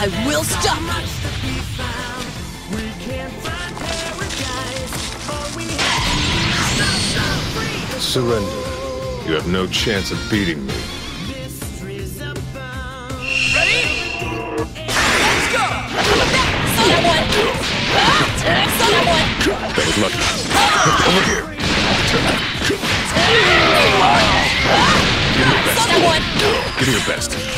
I will stop you! Surrender. You have no chance of beating me. Ready? Let's go! Someone! Someone! That was lucky. Over here. Give me your best. Someone! Give me your best.